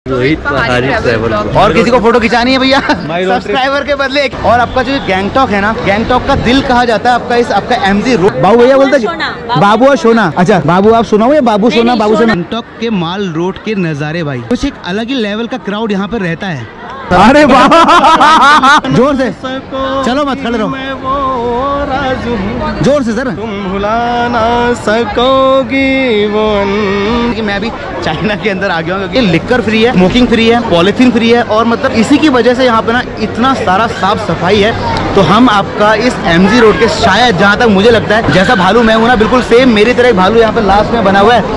Rohit Pahadi travel. और किसी को फोटो खिंचानी है भैया सब्सक्राइबर के बदले। और आपका जो गैंगटॉक है ना, गैंगटॉक का दिल कहा जाता है आपका इस आपका एमजी रोड। बाबू भैया बोलते हैं बाबू और सोना। अच्छा बाबू आप सुना हो या बाबू सोना? बाबू सोना। गैंगटॉक के माल रोड के नजारे भाई, कुछ एक अलग ही लेवल का क्राउड यहाँ पर रहता है। अरे बाबा जोर से चलो मत खड़े रहो, जोर से सर। तुम भुला ना सकोगी वो। मैं अभी चाइना के अंदर आ गया हूँ क्योंकि लिकर फ्री है, स्मोकिंग फ्री है, पॉलीथीन फ्री है और मतलब इसी की वजह से यहाँ पे ना इतना सारा साफ सफाई है। तो हम आपका इस एमजी रोड के शायद जहाँ तक मुझे लगता है, जैसा भालू मैं हूँ ना बिल्कुल सेम मेरी तरह एक भालू यहाँ पे लास्ट में बना हुआ है।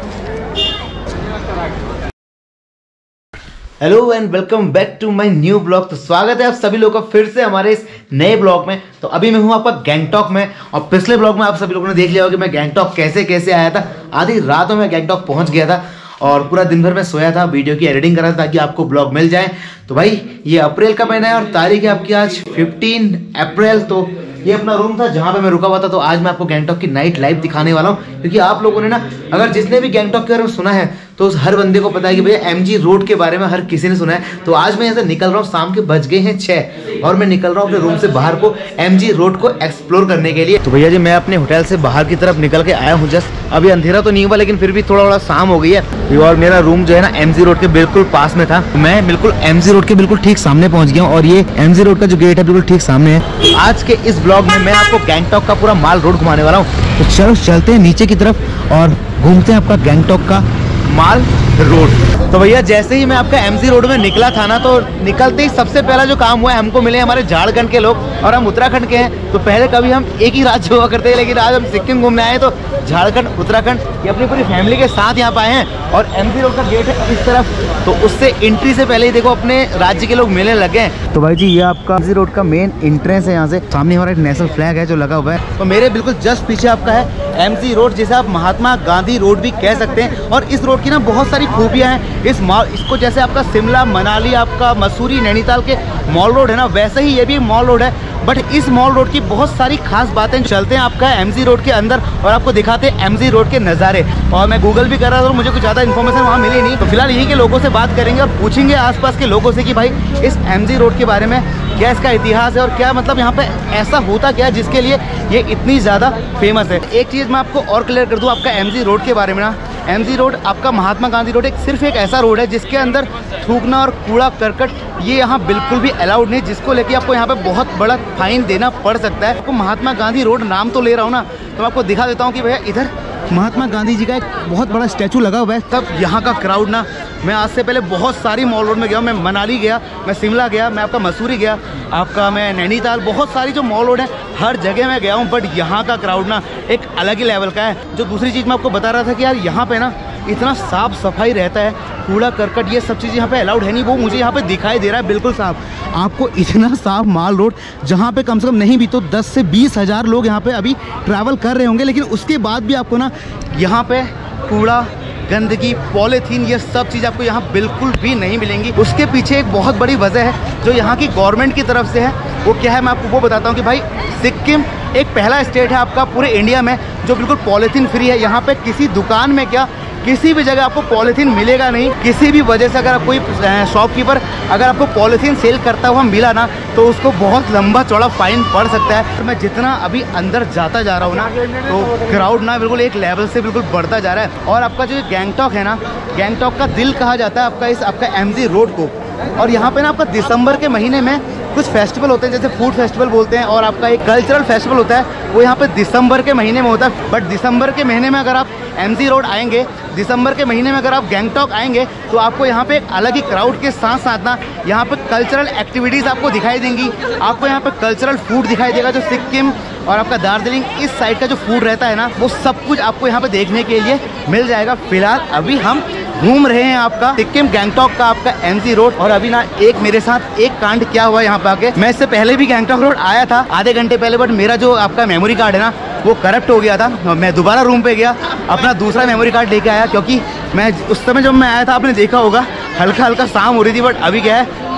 Hello and welcome back to my new blog. तो स्वागत है आप सभी लोगों का फिर से हमारे इस नए ब्लॉग में। तो अभी मैं हूं आपका गैंगटॉक में और पिछले ब्लॉग में आप सभी लोगों ने देख लिया होगा कि मैं गैंगटॉक कैसे कैसे आया था। आधी रात में मैं गैंगटॉक पहुंच गया था और पूरा दिन भर मैं सोया था, वीडियो की एडिटिंग कर रहा था ताकि आपको ब्लॉग मिल जाए। तो भाई ये अप्रैल का महीना है और तारीख है आपकी आज 15 अप्रैल। तो ये अपना रूम था जहाँ पे मैं रुका हुआ था। तो आज मैं आपको गैंगटॉक की नाइट लाइफ दिखाने वाला हूँ क्योंकि आप लोगों ने ना, अगर जिसने भी गैंगटॉक के बारे में सुना है तो उस हर बंदे को पता है कि भैया एमजी रोड के बारे में हर किसी ने सुना है। तो आज मैं यहाँ से निकल रहा हूँ, शाम के बज गए हैं 6 और मैं निकल रहा हूँ अपने रूम से बाहर को एमजी रोड को एक्सप्लोर करने के लिए। तो भैया जी मैं अपने होटल से बाहर की तरफ निकल के आया हूँ जस्ट। अभी अंधेरा तो नहीं हुआ लेकिन फिर भी थोड़ा शाम हो गई है और मेरा रूम जो है ना एमजी रोड के बिल्कुल पास में था। मैं बिल्कुल एमजी रोड के बिल्कुल ठीक सामने पहुंच गया हूँ और ये एमजी रोड का जो गेट है बिल्कुल ठीक सामने है। आज के इस ब्लॉग में मैं आपको गैंगटॉक का पूरा माल रोड घुमाने वाला हूँ। तो चलो चलते हैं नीचे की तरफ और घूमते हैं आपका गैंगटॉक का माल रोड। तो भैया जैसे ही मैं आपका एमजी रोड में निकला था ना, तो निकलते ही सबसे पहला जो काम हुआ है, हमको मिले हमारे झारखंड के लोग और हम उत्तराखंड के हैं। तो पहले कभी हम एक ही राज्य हुआ करते हैं लेकिन आज हम सिक्किम घूमने आए। तो झारखंड उत्तराखंड ये अपनी पूरी फैमिली के साथ यहाँ पे आए हैं और एमजी रोड का गेट है इस तरफ। तो उससे एंट्री से पहले ही देखो अपने राज्य के लोग मिलने लगे हैं। तो भाई जी ये आपका एमजी रोड का मेन एंट्रेंस है। यहाँ से सामने हमारा एक नेशनल फ्लैग है जो लगा हुआ है। तो मेरे बिल्कुल जस्ट पीछे आपका है एमजी रोड, जिसे आप महात्मा गांधी रोड भी कह सकते हैं। और इस रोड की ना बहुत सारी खूबियां हैं। इसको जैसे आपका शिमला मनाली, आपका मसूरी, नैनीताल के मॉल रोड है ना, वैसे ही ये भी मॉल रोड है। बट इस मॉल रोड की बहुत सारी खास बातें। चलते हैं आपका एमजी रोड के अंदर और आपको दिखाते हैं एमजी रोड के नज़ारे। और मैं गूगल भी कर रहा था और मुझे कुछ ज़्यादा इन्फॉर्मेशन वहाँ मिली नहीं। तो फिलहाल यहीं के लोगों से बात करेंगे और पूछेंगे आसपास के लोगों से कि भाई इस एमजी रोड के बारे में क्या इसका इतिहास है और क्या मतलब यहाँ पे ऐसा होता क्या है जिसके लिए ये इतनी ज़्यादा फेमस है। एक चीज़ मैं आपको और क्लियर कर दूँ आपका एमजी रोड के बारे में ना, एमजी रोड आपका महात्मा गांधी रोड सिर्फ एक ऐसा रोड है जिसके अंदर थूकना और कूड़ा करकट ये यहाँ बिल्कुल भी अलाउड नहीं, जिसको लेके आपको यहाँ पे बहुत बड़ा फाइन देना पड़ सकता है। आपको महात्मा गांधी रोड नाम तो ले रहा हूँ ना, तो आपको दिखा देता हूँ कि भैया इधर महात्मा गांधी जी का एक बहुत बड़ा स्टैचू लगा हुआ है। तब यहाँ का क्राउड ना, मैं आज से पहले बहुत सारी मॉल रोड में गया हूँ। मैं मनाली गया, मैं शिमला गया, मैं आपका मसूरी गया, आपका मैं नैनीताल, बहुत सारी जो मॉल रोड है हर जगह मैं गया हूँ। बट यहाँ का क्राउड ना एक अलग ही लेवल का है। जो दूसरी चीज़ मैं आपको बता रहा था कि यार यहाँ पे ना इतना साफ सफाई रहता है, कूड़ा करकट ये सब चीज़ यहाँ पे अलाउड है नहीं, वो मुझे यहाँ पे दिखाई दे रहा है बिल्कुल साफ। आपको इतना साफ माल रोड जहाँ पे कम से कम नहीं भी तो 10 से 20 हज़ार लोग यहाँ पे अभी ट्रैवल कर रहे होंगे, लेकिन उसके बाद भी आपको ना यहाँ पे कूड़ा, गंदगी, पॉलीथीन ये सब चीज़ आपको यहाँ बिल्कुल भी नहीं मिलेंगी। उसके पीछे एक बहुत बड़ी वजह है जो यहाँ की गवर्नमेंट की तरफ से है। वो क्या है मैं आपको वो बताता हूँ कि भाई सिक्किम एक पहला स्टेट है आपका पूरे इंडिया में जो बिल्कुल पॉलीथीन फ्री है। यहाँ पे किसी दुकान में क्या किसी भी जगह आपको पॉलीथीन मिलेगा नहीं। किसी भी वजह से अगर कोई शॉपकीपर अगर आपको पॉलीथीन सेल करता हुआ मिला ना, तो उसको बहुत लंबा चौड़ा फाइन पड़ सकता है। तो मैं जितना अभी अंदर जाता जा रहा हूँ ना, तो क्राउड ना बिल्कुल एक लेवल से बिल्कुल बढ़ता जा रहा है। और आपका जो गैंगटॉक है ना, गैंगटॉक का दिल कहा जाता है आपका इस आपका एमजी रोड को। और यहाँ पे ना आपका दिसंबर के महीने में कुछ फेस्टिवल होते हैं, जैसे फूड फेस्टिवल बोलते हैं, और आपका एक कल्चरल फेस्टिवल होता है, वो यहाँ पे दिसंबर के महीने में होता है। बट दिसंबर के महीने में अगर आप एमजी रोड आएंगे, दिसंबर के महीने में अगर आप गैंगटॉक आएंगे, तो आपको यहाँ पे एक अलग ही क्राउड के साथ साथ ना यहाँ पे कल्चरल एक्टिविटीज़ आपको दिखाई देंगी। आपको यहाँ पे कल्चरल फूड दिखाई देगा, जो सिक्किम और आपका दार्जिलिंग इस साइड का जो फूड रहता है ना, वो सब कुछ आपको यहाँ पे देखने के लिए मिल जाएगा। फिलहाल अभी हम घूम रहे हैं आपका सिक्किम गैंगटॉक का आपका एमजी रोड। और अभी ना एक मेरे साथ एक कांड क्या हुआ यहाँ पे आके, मैं इससे पहले भी गैंगटॉक रोड आया था आधे घंटे पहले, बट मेरा जो आपका मेमोरी कार्ड है ना वो करप्ट हो गया था। मैं दोबारा रूम पे गया, अपना दूसरा मेमोरी कार्ड लेके आया, क्योंकि मैं उस समय जब मैं आया था आपने देखा होगा हल्का हल्का शाम हो रही थी, बट अभी क्या है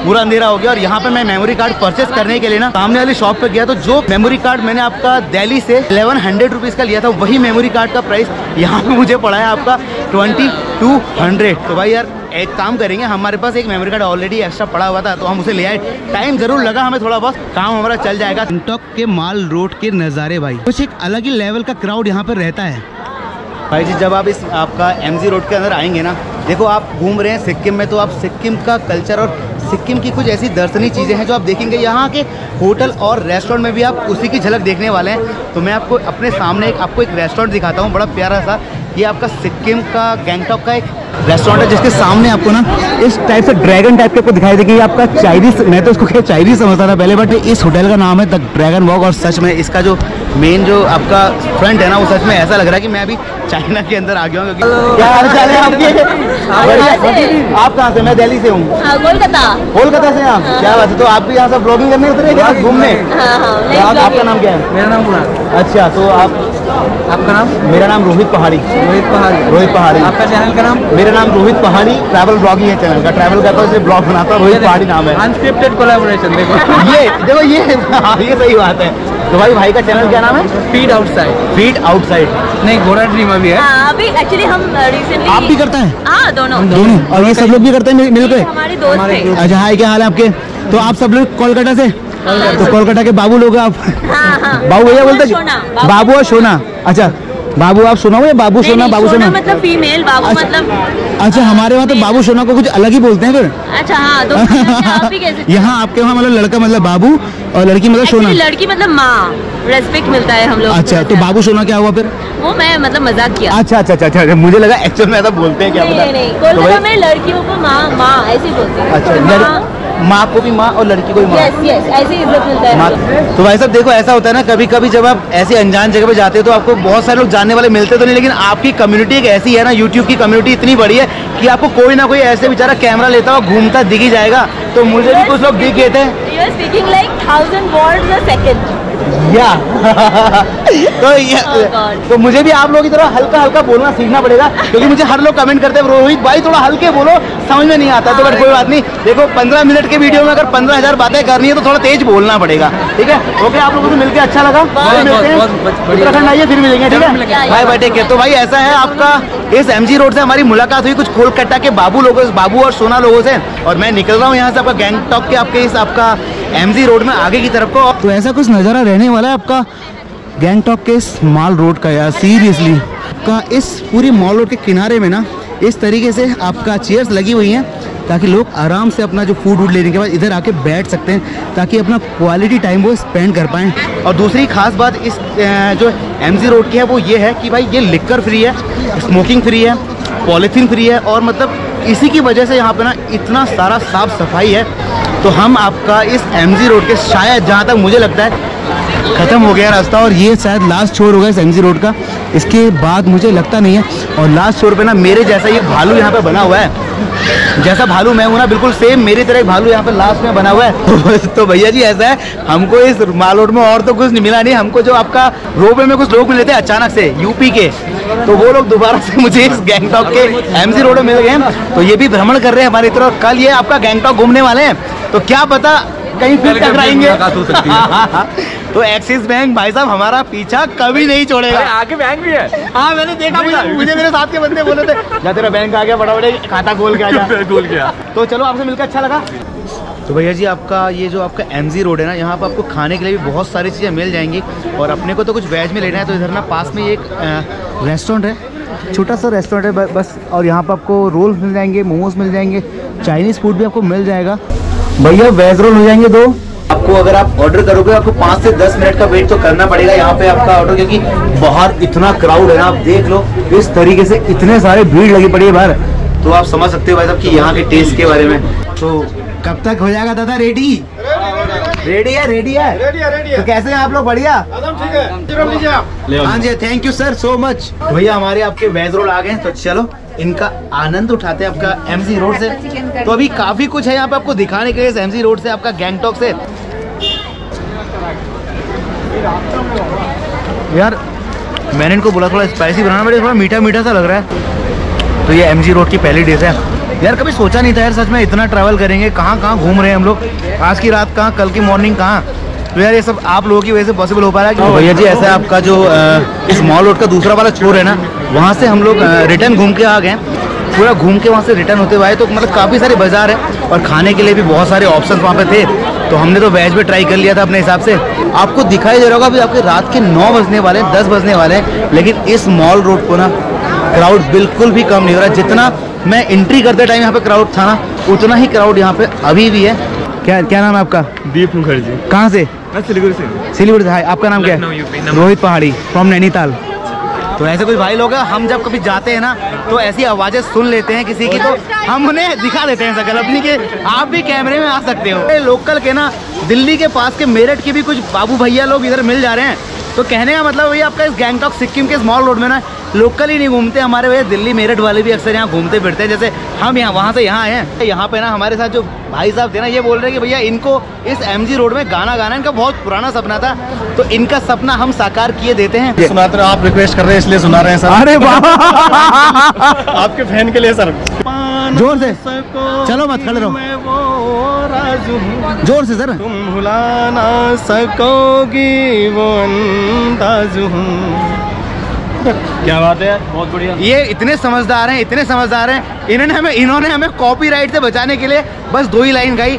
पूरा अंधेरा हो गया। और यहाँ पे मैं मेमोरी कार्ड परचेस करने के लिए ना सामने वाली शॉप पे गया, तो जो मेमोरी कार्ड मैंने आपका दिल्ली से 1100 रुपीज़ का लिया था, वही मेमोरी कार्ड का प्राइस यहाँ पे मुझे पड़ा है आपका 2200। तो भाई यार एक काम करेंगे, हमारे पास एक मेमोरी कार्ड ऑलरेडी एक्स्ट्रा पड़ा हुआ था तो हम उसे ले आए। टाइम जरूर लगा हमें थोड़ा बहुत, काम हमारा चल जाएगा। गैंगटॉक के माल रोड के नज़ारे भाई, कुछ एक अलग ही लेवल का क्राउड यहाँ पर रहता है भाई जी। जब आप इस आपका MG रोड के अंदर आएंगे ना, देखो आप घूम रहे हैं सिक्किम में, तो आप सिक्किम का कल्चर और सिक्किम की कुछ ऐसी दर्शनीय चीज़ें हैं जो आप देखेंगे। यहाँ के होटल और रेस्टोरेंट में भी आप उसी की झलक देखने वाले हैं। तो मैं आपको अपने सामने आपको एक रेस्टोरेंट दिखाता हूँ, बड़ा प्यारा सा। ये आपका सिक्किम का गैंगटॉक का एक रेस्टोरेंट है, जिसके सामने आपको ना इस टाइप से ड्रैगन टाइप के आपको दिखाई देगी। आपका चाइनीज, मैं तो इसको चाइनीज समझता था पहले, बट इस होटल का नाम है द ड्रैगन वॉक। और सच में इसका जो मेन जो आपका फ्रंट है ना, वो सच में ऐसा लग रहा है कि मैं अभी चाइना के अंदर आ गया हूँ। क्या हाल चाल है आपके? आप कहाँ से? मैं दिल्ली से हूँ। कोलकाता से आप? क्या बात है। तो आप भी यहाँ से ब्लॉगिंग करने उतरे क्या घूमने? आपका नाम क्या है? मेरा नाम मुराद। अच्छा, तो आपका नाम? मेरा नाम रोहित पहाड़ी। रोहित पहाड़ी। आपका चैनल का नाम? मेरा नाम रोहित पहाड़ी, ट्रैवल ब्लॉगिंग है चैनल का। ट्रैवल करता हूँ, इसलिए ब्लॉग बनाता हूँ। रोहित पहाड़ी नाम है। Unscripted collaboration. देखो ये सही बात है। तो भाई का चैनल क्या नाम है? Feed outside. फीड आउटसाइड नहीं, घोड़ा ड्रीम अभी है। अभी एक्चुअली हम रिसेंटली। आप भी करते हैं? हाँ, दोनों। और ये सब लोग भी करते हैं मिलकर? हमारे दोस्त थे। अच्छा, हाय, क्या हाल है आपके? तो आप सब लोग कोलकाता से? तो कोलकाता के बाबू लोग आप? बाबू भैया बोलते हैं? बाबू और सोना। अच्छा, बाबू आप सोना हो या बाबू सोना? बाबू सोना मतलब फीमेल, बाबू मतलब। अच्छा, हमारे वहाँ तो बाबू सोना को कुछ अलग ही बोलते हैं फिर। अच्छा, हाँ, तो आप भी कैसे? यहाँ आपके वहाँ मतलब लड़का मतलब बाबू और लड़की मतलब सोना? लड़की मतलब माँ, रेस्पेक्ट मिलता है हम लोग। अच्छा, तो बाबू सोना क्या हुआ फिर? वो मैं मतलब मजाक किया। अच्छा, मुझे लगा एक्चुअल में ऐसा बोलते हैं क्या पता। नहीं, कोलकाता में लड़कियों को माँ ऐसे बोलते हैं। अच्छा, माँ को भी माँ और लड़की को भी माँ। यस, ऐसे इज्जत मिलता है। तो भाई साहब देखो, ऐसा होता है ना, कभी कभी जब आप ऐसी अनजान जगह पे जाते हो तो आपको बहुत सारे लोग जानने वाले मिलते तो नहीं, लेकिन आपकी कम्युनिटी एक ऐसी है ना, यूट्यूब की कम्युनिटी इतनी बड़ी है कि आपको कोई ना कोई ऐसे बेचारा कैमरा लेता हुआ घूमता दिख ही जाएगा। तो मुझे भी कुछ लोग दिख गए थे। You are speaking like 1000 words a second. या तो मुझे भी आप लोगों की तरह हल्का हल्का बोलना सीखना पड़ेगा, क्योंकि मुझे हर लोग कमेंट करते हैं रोहित भाई थोड़ा हल्के बोलो, समझ में नहीं आता। तो बट कोई बात नहीं, देखो 15 मिनट के वीडियो में अगर 15,000 बातें करनी है तो थोड़ा तेज बोलना पड़ेगा, ठीक है? ओके, आप लोगों से मिलकर अच्छा लगा। उत्तराखंड आइए, फिर मिलेंगे, ठीक है? भाई बैठे के। तो भाई ऐसा है, आपका इस MG रोड से हमारी मुलाकात हुई कुछ कोलकाता के बाबू और सोना लोगों से, और मैं निकल रहा हूँ यहाँ से आपका गैंगटॉक के आपके इस आपका MG रोड में आगे की तरफ को। तो ऐसा कुछ नज़ारा रहने वाला है आपका गैंगटॉक के इस मॉल रोड का। यार सीरियसली का इस पूरी मॉल रोड के किनारे में ना इस तरीके से आपका चेयर्स लगी हुई हैं, ताकि लोग आराम से अपना जो फूड लेने के बाद इधर आके बैठ सकते हैं, ताकि अपना क्वालिटी टाइम वो स्पेंड कर पाएँ। और दूसरी खास बात इस जो MG रोड की है वो ये है कि भाई ये लिकर फ्री है, स्मोकिंग फ्री है, पॉलीथीन फ्री है, और मतलब इसी की वजह से यहाँ पे ना इतना सारा साफ सफाई है। तो हम आपका इस MG रोड के शायद जहाँ तक मुझे लगता है ख़त्म हो गया रास्ता, और ये शायद लास्ट छोर होगा इस MG रोड का। इसके बाद मुझे लगता नहीं है। और लास्ट छोर पे ना मेरे जैसा ये भालू यहाँ पे बना हुआ है, जैसा भालू मैं हूँ ना, बिल्कुल सेम मेरी तरह एक भालू यहाँ पे लास्ट में बना हुआ है। तो भैया जी ऐसा है, हमको इस माल रोड में और तो कुछ नहीं मिला नहीं, हमको जो आपका रोपवे में कुछ लोग मिले थे अचानक से यूपी के, तो वो लोग दोबारा से मुझे इस गैंगटॉक के MG रोड में मिल गए। तो ये भी भ्रमण कर रहे हैं हमारी तरफ। कल ये आपका गैंगटॉक घूमने वाले हैं, तो क्या पता कहीं फिर टकराएंगे। तो एक्सिस बैंक भाई साहब हमारा पीछा कभी नहीं छोड़ेगा। आगे बैंक भी है। हाँ, मैंने देखा, मुझे मेरे साथ के बंदे बोले थे जा तेरा बैंक आ गया, बड़ा बड़े खाता खोल के आ गया। तो चलो आपसे मिलकर अच्छा लगा। तो भैया जी आपका ये जो आपका MG रोड है ना, यहाँ पर आपको खाने के लिए भी बहुत सारी चीज़ें मिल जाएंगी, और अपने को तो कुछ वेज में लेना है। तो इधर ना पास में एक रेस्टोरेंट है, छोटा सा रेस्टोरेंट है बस, और यहाँ पर आपको रोल मिल जाएंगे, मोमोज मिल जाएंगे, चाइनीज़ फूड भी आपको मिल जाएगा। भैया वेज रोल हो जाएंगे 2 आपको। अगर आप ऑर्डर करोगे आपको 5 से 10 मिनट का वेट तो करना पड़ेगा यहाँ पे आपका ऑर्डर, क्योंकि बाहर इतना क्राउड है ना, आप देख लो इस तरीके से इतने सारे भीड़ लगी पड़ी है बाहर। तो आप समझ सकते हो भाई साहब कि यहाँ के टेस्ट के बारे में। तो कब तक हो जाएगा दादा रेडी है? तो कैसे हैं आप लोग? बढ़िया, ठीक है। हाँ जी, thank you sir so much. भैया हमारे आपके वेज रोल आ गए, तो चलो इनका आनंद उठाते हैं आपका MG रोड से। तो अभी काफी कुछ है यहाँ पे आपको दिखाने के लिए इस MG रोड से, आपका गैंगटॉक से। यार मैंने इनको बोला थोड़ा स्पाइसी बनाना, बट थोड़ा मीठा मीठा सा लग रहा है। तो ये MG रोड की पहली डिश है, यार कभी सोचा नहीं था यार सच में इतना ट्रैवल करेंगे, कहाँ कहाँ घूम रहे हैं हम लोग, आज की रात कहाँ, कल की मॉर्निंग कहाँ। तो यार ये सब आप लोगों की वजह से पॉसिबल हो पा रहा है। तो भैया जी ऐसा है आपका जो इस मॉल रोड का दूसरा वाला छोर है ना, वहाँ से हम लोग रिटर्न घूम के आ गए, पूरा घूम के वहाँ से रिटर्न होते हुए आए। तो मतलब काफ़ी सारे बाजार है और खाने के लिए भी बहुत सारे ऑप्शंस वहाँ पे थे। तो हमने तो वेज भी ट्राई कर लिया था अपने हिसाब से। आपको दिखाई दे रहा होगा अभी आपके रात के 9 बजने वाले हैं, 10 बजने वाले हैं, लेकिन इस मॉल रोड को ना क्राउड बिल्कुल भी कम नहीं हो रहा। जितना मैं एंट्री करते टाइम यहाँ पे क्राउड था ना, उतना ही क्राउड यहाँ पे अभी भी है। क्या नाम है आपका? दीप मुखर्जी। कहाँ से? मैं सिलीगुड़ी से। सिलीगुड़ी से। आपका नाम क्या है? रोहित पहाड़ी फ्रॉम नैनीताल। तो ऐसे कुछ भाई लोग हैं, हम जब कभी जाते हैं ना तो ऐसी आवाज़ें सुन लेते हैं किसी की, तो हम उन्हें दिखा देते हैं शकल अपनी के, आप भी कैमरे में आ सकते हो। लोकल के ना दिल्ली के पास के मेरठ के भी कुछ बाबू भैया लोग इधर मिल जा रहे हैं। तो कहने का मतलब भैया आपका इस गैंगटॉक सिक्किम के इस मॉल रोड में ना लोकल ही नहीं घूमते, हमारे भैया दिल्ली मेरठ वाले भी अक्सर यहाँ घूमते फिरते हैं। जैसे हम यहाँ वहाँ से यहाँ आए हैं, यहाँ पे ना हमारे साथ जो भाई साहब थे ना, ये बोल रहे हैं कि भैया इनको इस MG रोड में गाना गाना इनका बहुत पुराना सपना था, तो इनका सपना हम साकार किए देते हैं। सुनाते रहो, आप रिक्वेस्ट कर रहे हैं इसलिए सुना रहे हैं सर। अरे वाह आपके फैन के लिए सर। जोर से चलो, मत खड़े रहो, जोर से सर। तुम भुला ना सकोगी वो अंदाज हूँ। क्या बात है यार, बहुत बढ़िया। ये इतने समझदार हैं, इतने समझदार हैं, इन्होंने हमें कॉपीराइट से बचाने के लिए बस 2 ही लाइन गाई।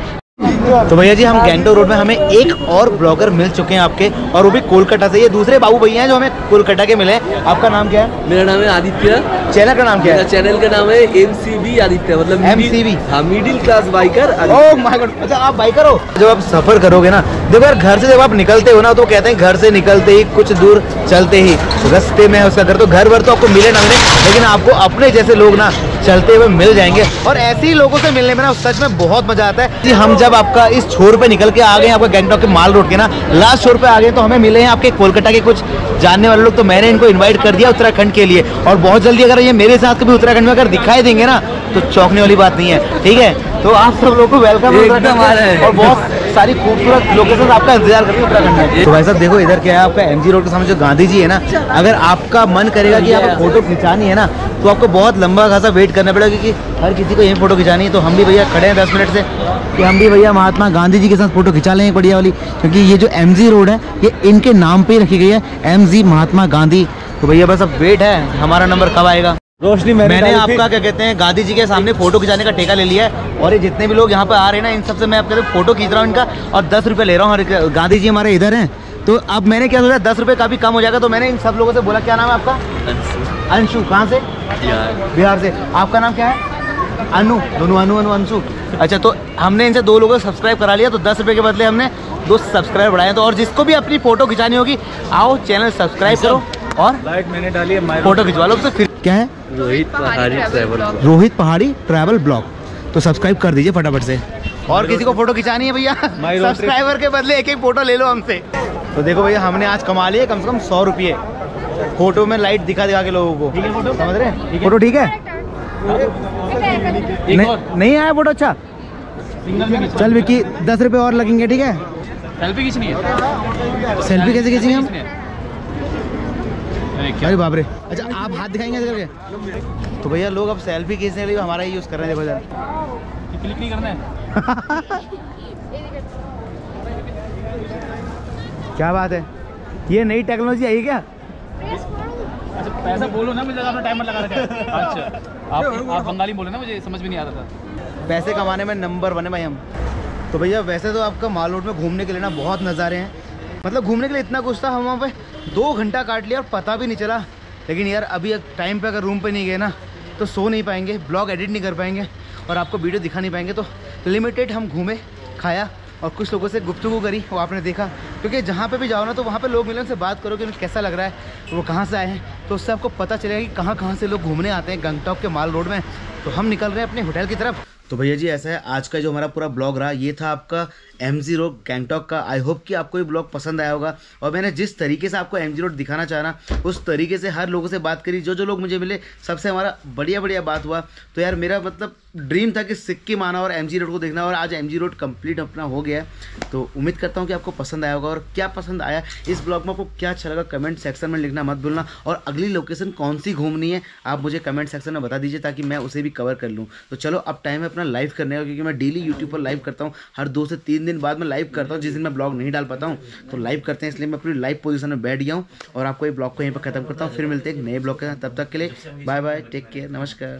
तो भैया जी हम गैंगटॉक रोड में हमें एक और ब्लॉगर मिल चुके हैं आपके, और वो भी कोलकाता से। ये दूसरे बाबू भैया हैं जो हमें कोलकाता के मिले। आपका नाम क्या है? मेरा नाम है आदित्य। चैनल का नाम क्या है? चैनल का नाम है MCB आदित्य, मतलब MCB। हाँ, middle class biker. Oh my god, अच्छा आप बाइकर हो। जब आप सफर करोगे ना, देखो यार घर से जब आप निकलते हो ना, तो कहते हैं घर से निकलते ही कुछ दूर चलते ही रास्ते में है उसका घर। तो घर भर तो आपको मिले ना मिले, लेकिन आपको अपने जैसे लोग ना चलते हुए मिल जाएंगे, और ऐसे ही लोगों से मिलने में ना सच में बहुत मजा आता है। हम जब आपका इस छोर पे निकल के आ गए आपका गैंगटॉक के माल रोड के ना लास्ट छोर पे आ गए, तो हमें मिले हैं आपके कोलकाता के कुछ जानने वाले लोग। तो मैंने इनको इनवाइट कर दिया उत्तराखंड के लिए, और बहुत जल्दी अगर ये मेरे साथ कभी उत्तराखंड में अगर दिखाई देंगे ना तो चौंकने वाली बात नहीं है, ठीक है। तो आप सब लोगों को वेलकम, और बहुत सारी खूबसूरत लोकेशन आपका इंतजार करेंगे उत्तराखंड में। तो भाई साहब देखो इधर क्या है, आपका MG रोड के सामने जो गांधी जी है ना, अगर आपका मन करेगा कि आपको फोटो खिंचानी है ना, तो आपको बहुत लंबा खासा वेट करना पड़ेगा, क्योंकि हर किसी को यही फोटो खिंचानी है। तो हम भी भैया खड़े हैं 10 मिनट से कि हम भी भैया महात्मा गांधी जी के साथ फोटो खिंचा लें बढ़िया वाली, क्योंकि ये जो MG रोड है ये इनके नाम पे ही रखी गई है, MG महात्मा गांधी। तो भैया बस अब वेट है, हमारा नंबर कब आएगा। रोशनी मैंने आपका क्या कहते हैं गांधी जी के सामने फोटो खिंचाने का ठेका ले लिया है, और ये जितने भी लोग यहाँ पे आ रहे हैं ना, इन सबसे मैं आपके फोटो खींच रहा हूँ इनका, और 10 रुपये ले रहा हूँ। और गांधी जी हमारे इधर हैं, तो अब मैंने क्या सोचा 10 रुपये काफ़ी कम हो जाएगा, तो मैंने इन सब लोगों से बोला। क्या नाम है आपका? अंशु। कहाँ से? बिहार से। आपका नाम क्या है? अनु। दोनों अनु अंशु। अच्छा, तो हमने इनसे 2 लोगों को सब्सक्राइब करा लिया, तो 10 रुपये के बदले हमने 2 सब्सक्राइब बढ़ाए। तो और जिसको भी अपनी फोटो खिंचानी होगी, आओ चैनल सब्सक्राइब करो और लाइक मैंने डाली है, फोटो खिंचवा लो। तो फिर क्या है? Rohit Pahadi travel. Rohit Pahadi travel blog. तो सब्सक्राइब कर दीजिए फटाफट से। और किसी को फोटो खिंचानी है भैया, सब्सक्राइबर के बदले 1-1 फोटो ले लो हमसे। तो देखो भैया हमने आज कमा लिए कम से कम 100 रुपये फोटो में लाइट दिखा के लोगों को। ठीक है फोटो, समझ रहे हैं? फोटो ठीक है? नहीं आया फोटो? अच्छा चल विक्की 10 रुपये और लगेंगे, ठीक है। सेल्फी खींचनी है। सेल्फी कैसे खींचेंगे हम? अरे बाप रे। अच्छा आप हाथ दिखाएंगे करके? तो भैया लोग अब सेल्फी खींचने के लिए हमारा ही यूज़ कर रहे हैं। देखो इधर क्लिक नहीं करना है। क्या बात है, ये नई टेक्नोलॉजी आई क्या? अच्छा पैसा बोलो ना, मुझे आपने टाइमर लगा रखा है। अच्छा आप बंगाली बोले ना, मुझे समझ भी नहीं आ रहा था। पैसे कमाने में नंबर 1 है भाई हम। तो भैया वैसे तो आपका माल रोड में घूमने के लिए ना बहुत नज़ारे हैं, मतलब घूमने के लिए इतना कुछ था। हम वहाँ पे 2 घंटा काट लिया और पता भी नहीं चला। लेकिन यार अभी टाइम पे अगर रूम पे नहीं गए ना तो सो नहीं पाएंगे, ब्लॉग एडिट नहीं कर पाएंगे, और आपको वीडियो दिखा नहीं पाएंगे। तो लिमिटेड हम घूमे, खाया, और कुछ लोगों से गुफ्तगू करी, वो आपने देखा। क्योंकि जहाँ पे भी जाओ ना तो वहाँ पे लोग मिले, उनसे बात करो कि उन्हें कैसा लग रहा है, वो कहाँ से आए हैं, तो उससे आपको पता चलेगा कि कहाँ से लोग घूमने आते हैं गंगटॉक के माल रोड में। तो हम निकल रहे हैं अपने होटल की तरफ। तो भैया जी ऐसा है, आज का जो हमारा पूरा ब्लॉग रहा ये था आपका MG रोड गैंगटॉक का। आई होप कि आपको ये ब्लॉग पसंद आया होगा और मैंने जिस तरीके से आपको MG रोड दिखाना चाह रहा उस तरीके से हर लोगों से बात करी, जो लोग मुझे मिले सबसे हमारा बढ़िया बात हुआ। तो यार मेरा मतलब ड्रीम था कि सिक्किम आना और MG रोड को देखना, और आज MG रोड कंप्लीट अपना हो गया है। तो उम्मीद करता हूँ कि आपको पसंद आया होगा, और क्या पसंद आया इस ब्लॉग में, आपको क्या अच्छा लगा कमेंट सेक्शन में लिखना मत भूलना, और अगली लोकेशन कौन सी घूमनी है आप मुझे कमेंट सेक्शन में बता दीजिए ताकि मैं उसे भी कवर कर लूँ। तो चलो अब टाइम है अपना लाइव करने का, क्योंकि मैं डेली यूट्यूब पर लाइव करता हूँ, हर 2 से 3 दिन बाद मैं लाइव करता हूँ, जिस दिन मैं ब्लॉग नहीं डाल पाता हूँ तो लाइव करते हैं, इसलिए मैं अपनी लाइव पोजीशन में बैठ गया हूँ और आपको ये ब्लॉग को यहीं पर खत्म करता हूँ। फिर मिलते हैं एक नए ब्लॉग के साथ, तब तक के लिए बाय बाय, टेक केयर, नमस्कार।